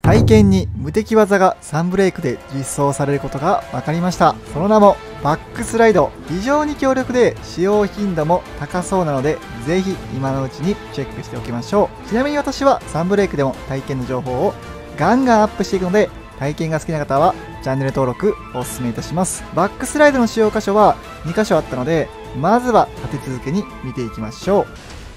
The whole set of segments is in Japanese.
体験に無敵技がサンブレイクで実装されることが分かりました。その名もバックスライド。非常に強力で使用頻度も高そうなので、ぜひ今のうちにチェックしておきましょう。ちなみに私はサンブレイクでも体験の情報をガンガンアップしていくので、体験が好きな方はチャンネル登録お勧めいたします。バックスライドの使用箇所は2箇所あったので、まずは立て続けに見ていきましょう。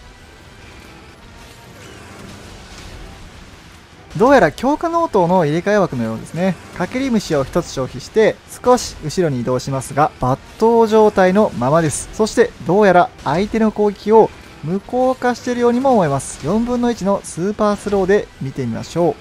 どうやら強化ノートの入れ替え枠のようですね。かけり虫を1つ消費して少し後ろに移動しますが、抜刀状態のままです。そしてどうやら相手の攻撃を無効化しているようにも思えます。4分の1のスーパースローで見てみましょう。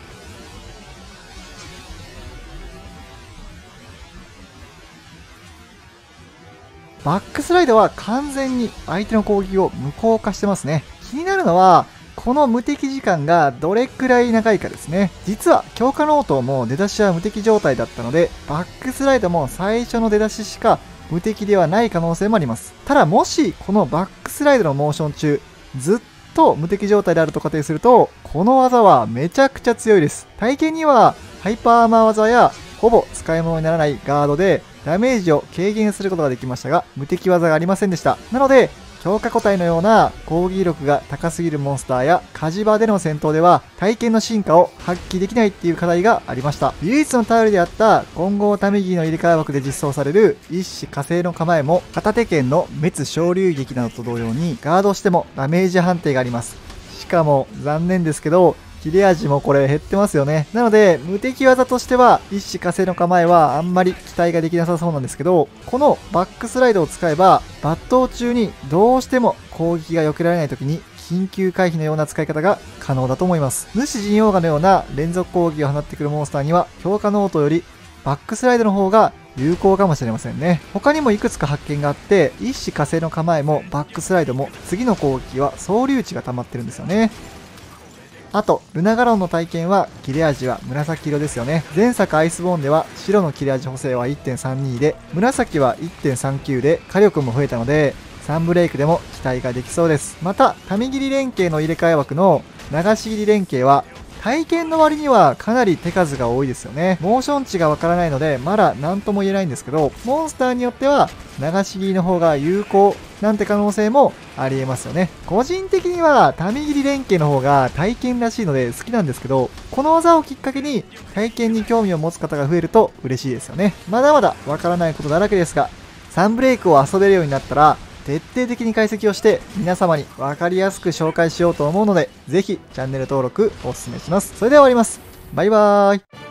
バックスライドは完全に相手の攻撃を無効化してますね。気になるのはこの無敵時間がどれくらい長いかですね。実は強化ノートも出だしは無敵状態だったので、バックスライドも最初の出だししか無敵ではない可能性もあります。ただもしこのバックスライドのモーション中ずっと無敵状態であると仮定すると、この技はめちゃくちゃ強いです。体験にはハイパーアーマー技やほぼ使い物にならないガードでダメージを軽減することができましたが、無敵技がありませんでした。なので強化個体のような攻撃力が高すぎるモンスターや火事場での戦闘では体験の進化を発揮できないっていう課題がありました。唯一の頼りであった混合タミギの入れ替え枠で実装される一子火星の構えも片手剣の滅昇竜撃などと同様にガードしてもダメージ判定があります。しかも残念ですけど切れ味もこれ減ってますよね。なので無敵技としては一子火星の構えはあんまり期待ができなさそうなんですけど、このバックスライドを使えば抜刀中にどうしても攻撃が避けられない時に緊急回避のような使い方が可能だと思います。主陣王牙のような連続攻撃を放ってくるモンスターには強化ノートよりバックスライドの方が有効かもしれませんね。他にもいくつか発見があって、一子火星の構えもバックスライドも次の攻撃は総留値が溜まってるんですよね。あと、ルナガロンの体験は切れ味は紫色ですよね。前作アイスボーンでは白の切れ味補正は 1.32 で、紫は 1.39 で火力も増えたので、サンブレイクでも期待ができそうです。また、民切り連携の入れ替え枠の流し切り連携は、体験の割にはかなり手数が多いですよね。モーション値がわからないので、まだ何とも言えないんですけど、モンスターによっては流し切りの方が有効なんて可能性もありえますよね。個人的には民切り連携の方が体験らしいので好きなんですけど、この技をきっかけに体験に興味を持つ方が増えると嬉しいですよね。まだまだわからないことだらけですが、サンブレイクを遊べるようになったら徹底的に解析をして皆様に分かりやすく紹介しようと思うので、ぜひチャンネル登録お勧めします。それでは終わります。バイバーイ。